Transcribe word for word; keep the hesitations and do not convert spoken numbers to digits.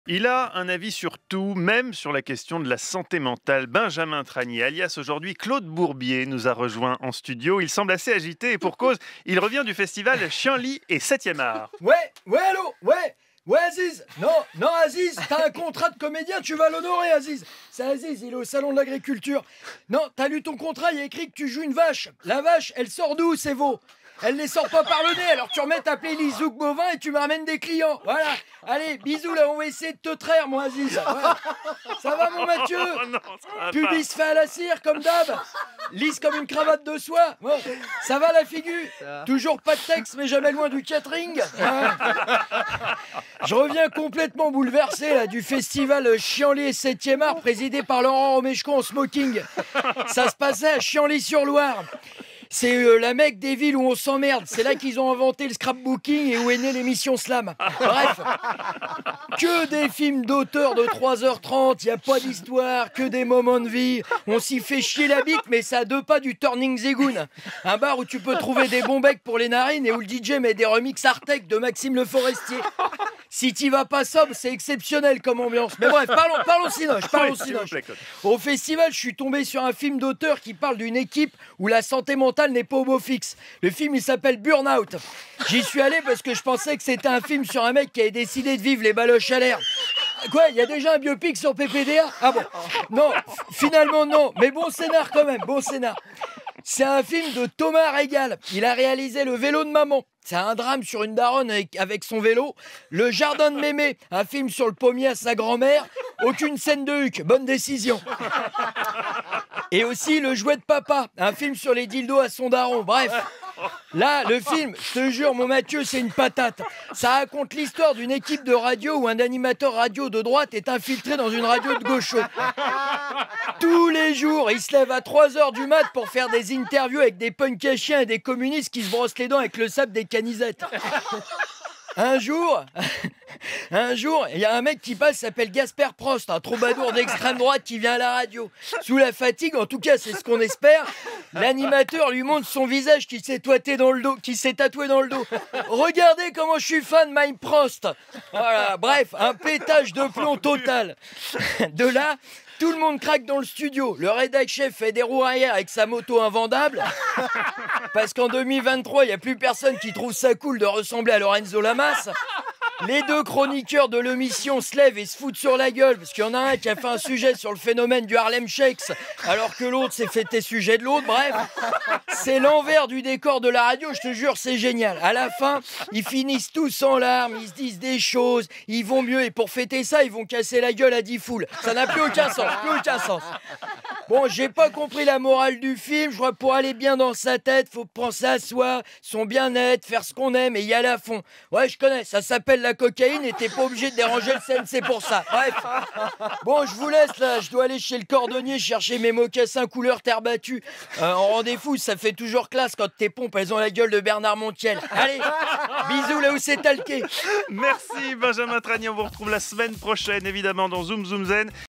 Il a un avis sur tout, même sur la question de la santé mentale. Benjamin Tranier, alias aujourd'hui Claude Bourbier, nous a rejoint en studio. Il semble assez agité et pour cause, il revient du festival Chienlit et septième art. Ouais, ouais, allô, ouais, ouais, Aziz. Non, non, Aziz, t'as un contrat de comédien, tu vas l'honorer, Aziz. C'est Aziz, il est au salon de l'agriculture. Non, t'as lu ton contrat, il y a écrit que tu joues une vache. La vache, elle sort d'où, c'est veau? Elle les sort pas par le nez, alors tu remets ta playlist Zouk Bovin et tu me ramènes des clients. Voilà. Allez, bisous là, on va essayer de te traire, moi, Aziz. Ouais. Ça va, mon Mathieu? Oh non, ça va Pubis pas. fait à la cire, comme d'hab. Lisse comme une cravate de soie. Bon, ça va la figure? Toujours pas de texte, mais jamais loin du catering. Hein. Je reviens complètement bouleversé là, du festival Chienlit et septième art présidé par Laurent Romeshko en smoking. Ça se passait à Chienlit-sur-Loire. C'est euh, la Mecque des villes où on s'emmerde. C'est là qu'ils ont inventé le scrapbooking et où est née l'émission Slam. Bref, que des films d'auteur de trois heures trente, il n'y a pas d'histoire, que des moments de vie. On s'y fait chier la bite, mais ça a deux pas du Turning Zegoun. Un bar où tu peux trouver des bons becs pour les narines et où le D J met des remixes Artec de Maxime Le Forestier. Si t'y vas pas sobre, c'est exceptionnel comme ambiance. Mais bref, parlons, parlons cinoche, parlons Oui, s'il vous cinoche. plaît, Claude. Au festival, je suis tombé sur un film d'auteur qui parle d'une équipe où la santé mentale n'est pas au beau fixe. Le film, il s'appelle Burnout. J'y suis allé parce que je pensais que c'était un film sur un mec qui avait décidé de vivre les baloches à l'air. Quoi, il y a déjà un biopic sur P P D A? Ah bon? Non, finalement non. Mais bon scénar quand même, bon scénar. C'est un film de Thomas Régal. Il a réalisé Le vélo de maman. C'est un drame sur une daronne avec, avec son vélo. Le jardin de mémé, un film sur le pommier à sa grand-mère. Aucune scène de Huck, bonne décision. Et aussi Le jouet de papa, un film sur les dildos à son daron. Bref, là, le film, je te jure, mon Mathieu, c'est une patate. Ça raconte l'histoire d'une équipe de radio où un animateur radio de droite est infiltré dans une radio de gaucho. Tous les jours, il se lève à trois heures du mat pour faire des interviews avec des punks à chiens et des communistes qui se brossent les dents avec le sable des canisettes. Un jour, un jour, il y a un mec qui passe, s'appelle Gasper Prost, un troubadour d'extrême droite qui vient à la radio. Sous la fatigue, en tout cas, c'est ce qu'on espère, l'animateur lui montre son visage qui s'est tatoué dans le dos, qui s'est tatoué dans le dos. Regardez comment je suis fan de Mike Prost. Voilà, bref, un pétage de plomb total. De là, tout le monde craque dans le studio. Le rédac chef fait des roues arrière avec sa moto invendable. Parce qu'en deux mille vingt-trois, il n'y a plus personne qui trouve ça cool de ressembler à Lorenzo Lamas. Les deux chroniqueurs de l'émission se lèvent et se foutent sur la gueule. Parce qu'il y en a un qui a fait un sujet sur le phénomène du Harlem Shakes, alors que l'autre s'est fait tes sujets de l'autre. Bref, c'est l'envers du décor de la radio, je te jure, c'est génial. À la fin, ils finissent tous en larmes, ils se disent des choses, ils vont mieux. Et pour fêter ça, ils vont casser la gueule à dix foules. Ça n'a plus aucun sens, plus aucun sens. Bon, j'ai pas compris la morale du film. Je crois que pour aller bien dans sa tête, faut penser à soi, son bien-être, faire ce qu'on aime et y aller à fond. Ouais, je connais, ça s'appelle la cocaïne et t'es pas obligé de déranger le C N C pour ça. Bref. Bon, je vous laisse là, je dois aller chez le cordonnier chercher mes mocassins couleur terre battue. Euh, en rendez-vous, ça fait toujours classe quand tes pompes, elles ont la gueule de Bernard Montiel. Allez, bisous là où c'est talqué. Merci Benjamin Tranier, on vous retrouve la semaine prochaine évidemment dans Zoom Zoom Zen.